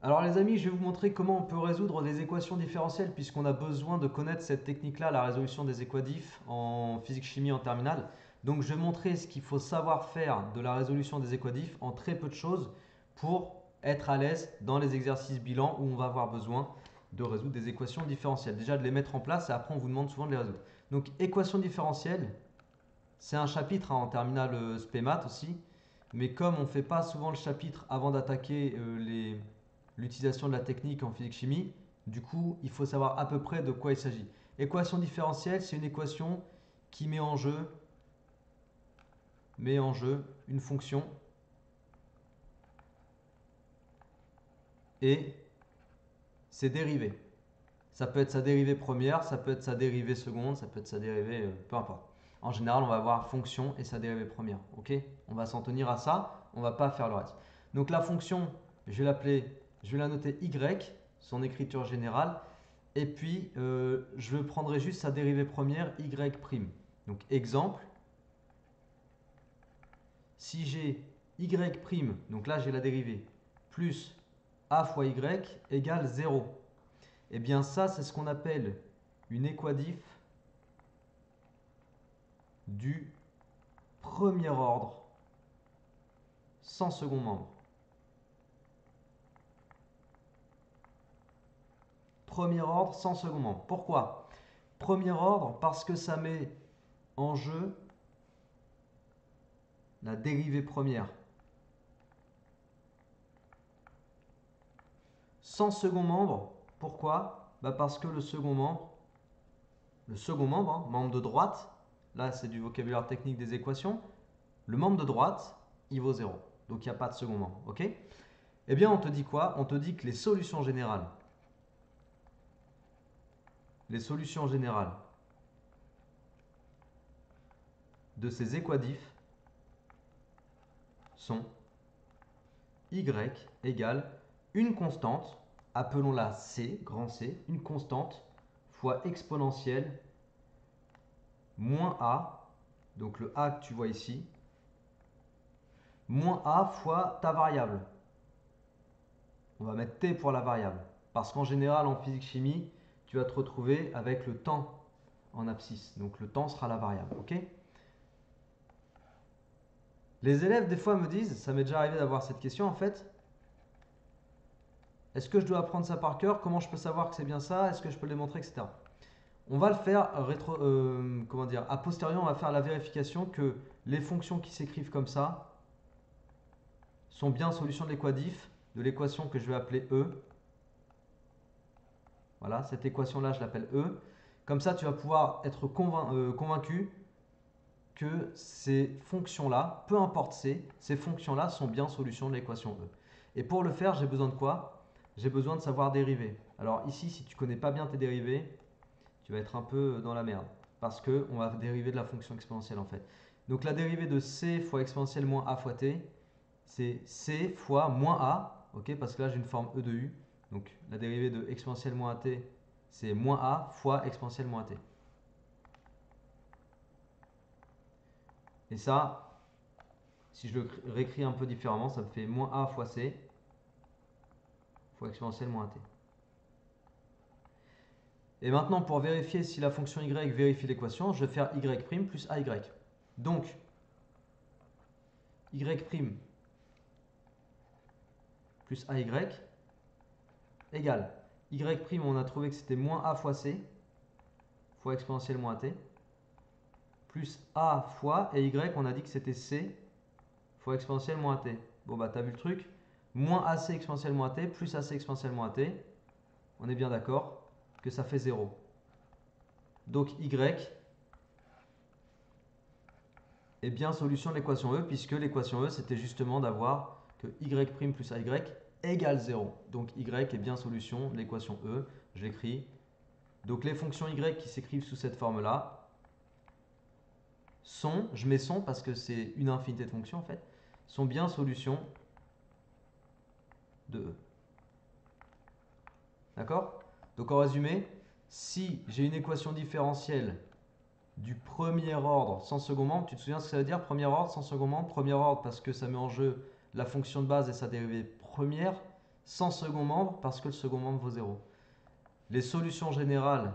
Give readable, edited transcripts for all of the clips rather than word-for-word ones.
Alors les amis, je vais vous montrer comment on peut résoudre des équations différentielles puisqu'on a besoin de connaître cette technique-là, la résolution des équadifs en physique-chimie en terminale. Donc je vais montrer ce qu'il faut savoir faire de la résolution des équadifs en très peu de choses pour être à l'aise dans les exercices bilan où on va avoir besoin de résoudre des équations différentielles. Déjà de les mettre en place et après on vous demande souvent de les résoudre. Donc équations différentielles, c'est un chapitre en terminale spé maths aussi. Mais comme on ne fait pas souvent le chapitre avant d'attaquer l'utilisation de la technique en physique-chimie, du coup, il faut savoir à peu près de quoi il s'agit. Équation différentielle, c'est une équation qui met en jeu une fonction et ses dérivées. Ça peut être sa dérivée première, ça peut être sa dérivée seconde, ça peut être sa dérivée, peu importe. En général, on va avoir fonction et sa dérivée première. Ok? On va s'en tenir à ça, on ne va pas faire le reste. Donc la fonction, je vais la noter y, son écriture générale, et puis je prendrai juste sa dérivée première y'. Donc exemple, si j'ai y', donc là j'ai la dérivée, plus a fois y égale 0. Eh bien ça, c'est ce qu'on appelle une équadif du premier ordre sans second membre. Premier ordre sans second membre. Pourquoi? Premier ordre parce que ça met en jeu la dérivée première. Sans second membre, pourquoi? Parce que le second membre, membre de droite, là c'est du vocabulaire technique des équations, le membre de droite, il vaut 0. Donc il n'y a pas de second membre. Ok? Eh bien on te dit quoi? On te dit que les solutions générales de ces équadifs sont y égale une constante, appelons-la C, grand C, une constante fois exponentielle moins A, donc le A que tu vois ici, moins A fois ta variable. On va mettre T pour la variable. Parce qu'en général, en physique-chimie, tu vas te retrouver avec le temps en abscisse. Donc le temps sera la variable. Ok? Les élèves, des fois, me disent, ça m'est déjà arrivé d'avoir cette question en fait, est-ce que je dois apprendre ça par cœur? Comment je peux savoir que c'est bien ça? Est-ce que je peux le démontrer, etc. On va le faire comment dire, a posteriori, on va faire la vérification que les fonctions qui s'écrivent comme ça sont bien solutions de l'équadif, de l'équation que je vais appeler E. Voilà, cette équation-là, je l'appelle E. Comme ça, tu vas pouvoir être convaincu que ces fonctions-là, peu importe ces fonctions-là sont bien solutions de l'équation E. Et pour le faire, j'ai besoin de quoi? J'ai besoin de savoir dériver. Alors ici, si tu ne connais pas bien tes dérivées, tu vas être un peu dans la merde. Parce qu'on va dériver de la fonction exponentielle en fait. Donc la dérivée de c fois exponentielle moins a fois t, c'est c fois moins a, ok, parce que là j'ai une forme e de u. Donc la dérivée de exponentielle moins t, c'est moins a fois exponentielle moins t. Et ça, si je le réécris un peu différemment, ça me fait moins a fois c fois exponentielle moins t. Et maintenant, pour vérifier si la fonction y vérifie l'équation, je vais faire y' plus ay. Donc, y' plus ay égale y', on a trouvé que c'était moins a fois c fois exponentielle moins t, plus a fois, et y, on a dit que c'était c fois exponentielle moins t. Bon bah t'as vu le truc, moins ac exponentielle moins t plus ac exponentielle moins t, on est bien d'accord que ça fait 0. Donc y est bien solution de l'équation E, puisque l'équation E c'était justement d'avoir que y' plus ay égale 0. Donc y est bien solution de l'équation E, je l'écris. Donc les fonctions y qui s'écrivent sous cette forme-là sont, je mets sont parce que c'est une infinité de fonctions en fait, sont bien solutions de E. D'accord? Donc en résumé, si j'ai une équation différentielle du premier ordre sans second membre, tu te souviens ce que ça veut dire premier ordre sans second membre? Premier ordre parce que ça met en jeu la fonction de base et sa dérivée première. sans second membre parce que le second membre vaut 0. Les solutions générales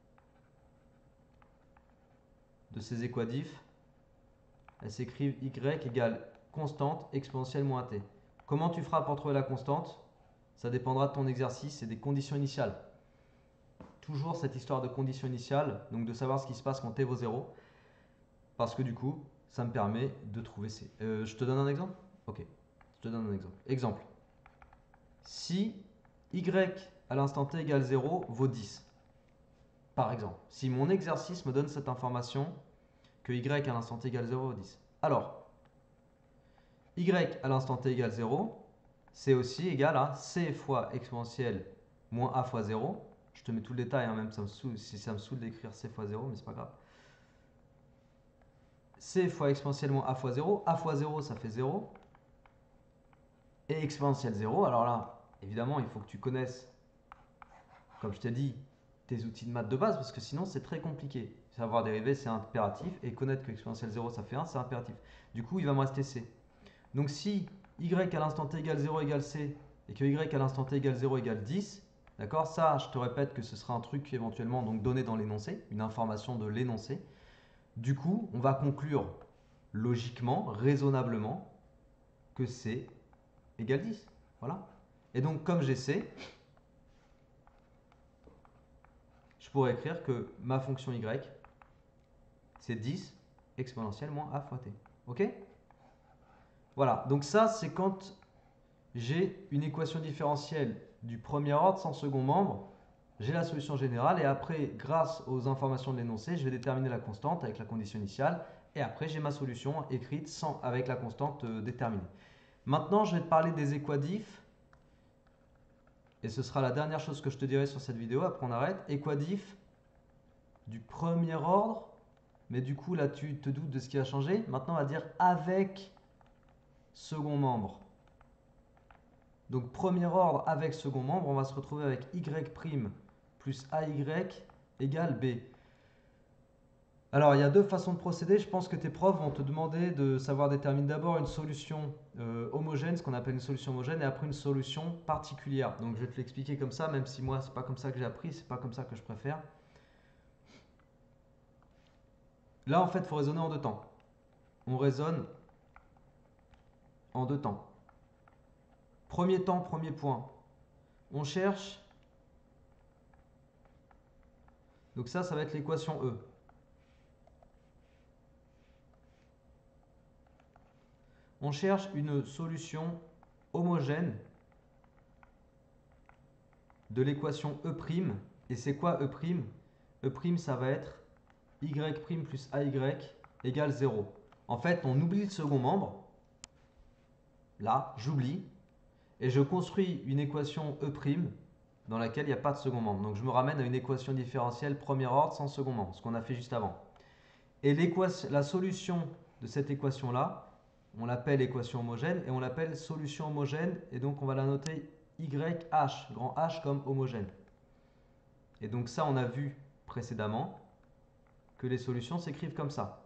de ces équadifs, elles s'écrivent y égale constante exponentielle moins t. Comment tu feras pour trouver la constante? Ça dépendra de ton exercice et des conditions initiales. Toujours cette histoire de conditions initiales, donc de savoir ce qui se passe quand t vaut 0. Parce que du coup, ça me permet de trouver C. Je te donne un exemple? Ok, je te donne un exemple. Exemple. Si y à l'instant t égale 0 vaut 10, par exemple, si mon exercice me donne cette information que y à l'instant t égale 0 vaut 10. Alors, y à l'instant t égale 0, c'est aussi égal à c fois exponentielle moins a fois 0. Je te mets tout le détail, hein, même si ça me saoule d'écrire c fois 0, mais c'est pas grave. C fois exponentielle moins a fois 0. A fois 0, ça fait 0. Et exponentielle 0, alors là, évidemment, il faut que tu connaisses, comme je t'ai dit, tes outils de maths de base, parce que sinon, c'est très compliqué. Savoir dériver, c'est impératif, et connaître que exponentielle 0, ça fait 1, c'est impératif. Du coup, il va me rester C. Donc si y à l'instant t égale 0 égale C, et que y à l'instant t égale 0 égale 10, d'accord, ça, je te répète que ce sera un truc éventuellement donc donné dans l'énoncé, une information de l'énoncé. Du coup, on va conclure logiquement, raisonnablement, que C égale 10. Voilà. Et donc, comme j'ai C, je pourrais écrire que ma fonction y, c'est 10 exponentielle moins a fois t. Ok? Voilà. Donc ça, c'est quand j'ai une équation différentielle du premier ordre sans second membre. J'ai la solution générale et après, grâce aux informations de l'énoncé, je vais déterminer la constante avec la condition initiale. Et après, j'ai ma solution écrite avec la constante déterminée. Maintenant, je vais te parler des équadifs. Et ce sera la dernière chose que je te dirai sur cette vidéo. Après, on arrête. Équadif du premier ordre. Mais du coup, là, tu te doutes de ce qui a changé. Maintenant, on va dire avec second membre. Donc, premier ordre avec second membre, on va se retrouver avec y' plus ay égale b. Alors, il y a deux façons de procéder. Je pense que tes profs vont te demander de savoir déterminer d'abord une solution homogène, ce qu'on appelle une solution homogène, et après une solution particulière. Donc, je vais te l'expliquer comme ça, même si moi, c'est pas comme ça que j'ai appris, c'est pas comme ça que je préfère. Là, en fait, il faut raisonner en deux temps. On raisonne en deux temps. Premier temps, premier point. On cherche. Donc ça va être l'équation E. On cherche une solution homogène de l'équation E'. Et c'est quoi E'? E', ça va être y' plus ay égale 0. En fait, on oublie le second membre. Là, j'oublie. Et je construis une équation E' dans laquelle il n'y a pas de second membre. Donc je me ramène à une équation différentielle premier ordre sans second membre, ce qu'on a fait juste avant. Et la solution de cette équation-là, on l'appelle équation homogène et on l'appelle solution homogène. Et donc on va la noter YH, grand H comme homogène. Et donc ça, on a vu précédemment que les solutions s'écrivent comme ça.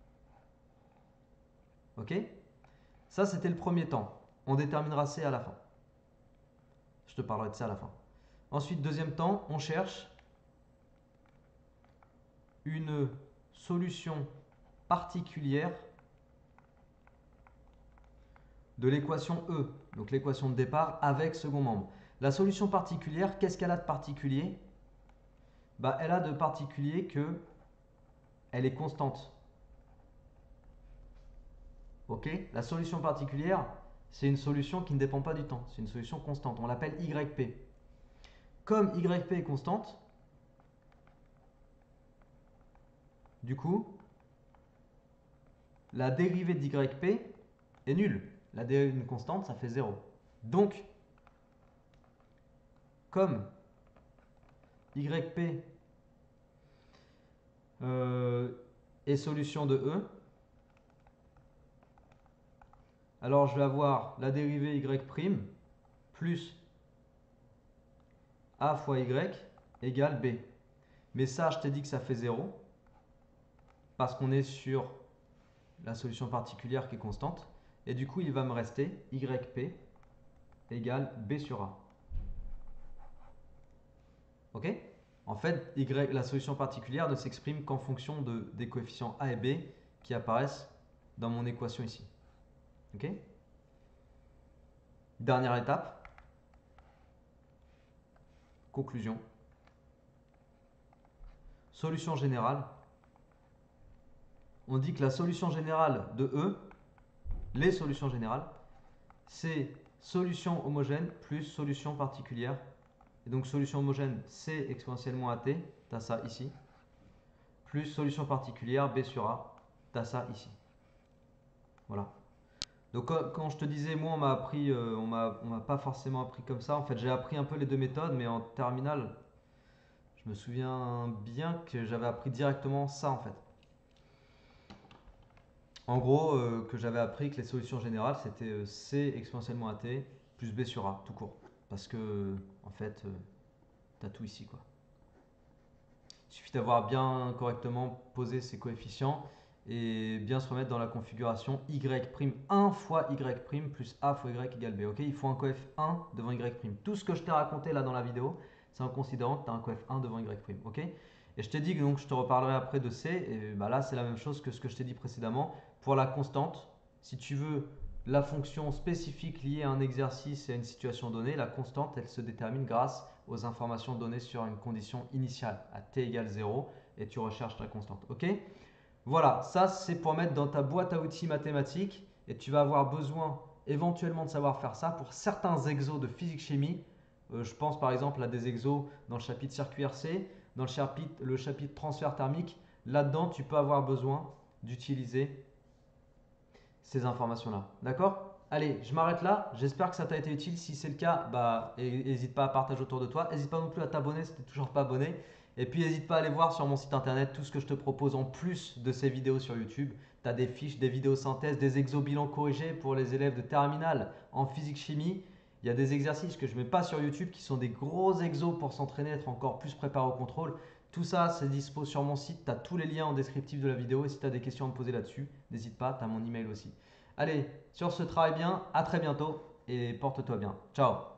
Ok? Ça, c'était le premier temps. On déterminera C à la fin. Je te parlerai de ça à la fin. Ensuite, deuxième temps, on cherche une solution particulière de l'équation E, donc l'équation de départ avec second membre. La solution particulière, qu'est-ce qu'elle a de particulier? Bah, elle a de particulier que elle est constante. Ok? La solution particulière, c'est une solution qui ne dépend pas du temps. C'est une solution constante. On l'appelle YP. Comme YP est constante, du coup, la dérivée d'YP est nulle. La dérivée d'une constante, ça fait 0. Donc, comme YP est solution de E, alors je vais avoir la dérivée Y' plus A fois Y égale B. Mais ça, je t'ai dit que ça fait 0 parce qu'on est sur la solution particulière qui est constante. Et du coup, il va me rester YP égale B sur A. Ok? En fait, la solution particulière ne s'exprime qu'en fonction des coefficients A et B qui apparaissent dans mon équation ici. Ok? Dernière étape. Conclusion. Solution générale. On dit que la solution générale de E, les solutions générales, c'est solution homogène plus solution particulière. Et donc solution homogène, C exponentiellement AT, tu as ça ici, plus solution particulière, B sur A, tu as ça ici. Voilà. Donc quand je te disais, moi on m'a appris, on m'a pas forcément appris comme ça. En fait, j'ai appris un peu les deux méthodes, mais en terminale, je me souviens bien que j'avais appris directement ça en fait. En gros, que j'avais appris que les solutions générales, c'était C exponentiellement AT plus B sur A, tout court. Parce que, en fait, tu as tout ici, quoi. Il suffit d'avoir bien correctement posé ces coefficients et bien se remettre dans la configuration y'1 fois y' plus a fois y égale b. Ok, il faut un coef 1 devant y'. Tout ce que je t'ai raconté là dans la vidéo, c'est en considérant que tu as un coef 1 devant y'. Ok, et je t'ai dit que donc, je te reparlerai après de C. Et bah là, c'est la même chose que ce que je t'ai dit précédemment. Pour la constante, si tu veux la fonction spécifique liée à un exercice et à une situation donnée, la constante, elle se détermine grâce aux informations données sur une condition initiale à t égale 0 et tu recherches la constante. Ok? Voilà, ça c'est pour mettre dans ta boîte à outils mathématiques et tu vas avoir besoin éventuellement de savoir faire ça pour certains exos de physique-chimie. Je pense par exemple à des exos dans le chapitre circuit RC, dans le chapitre transfert thermique. Là-dedans, tu peux avoir besoin d'utiliser ces informations-là. D'accord? Allez, je m'arrête là. J'espère que ça t'a été utile. Si c'est le cas, bah, n'hésite pas à partager autour de toi. N'hésite pas non plus à t'abonner si tu n'es toujours pas abonné. Et puis, n'hésite pas à aller voir sur mon site internet tout ce que je te propose en plus de ces vidéos sur YouTube. Tu as des fiches, des vidéos synthèses, des exo-bilans corrigés pour les élèves de terminale en physique-chimie. Il y a des exercices que je ne mets pas sur YouTube qui sont des gros exos pour s'entraîner, être encore plus préparé au contrôle. Tout ça, c'est dispo sur mon site. Tu as tous les liens en descriptif de la vidéo. Et si tu as des questions à me poser là-dessus, n'hésite pas, tu as mon email aussi. Allez, sur ce, travaille bien, à très bientôt et porte-toi bien. Ciao!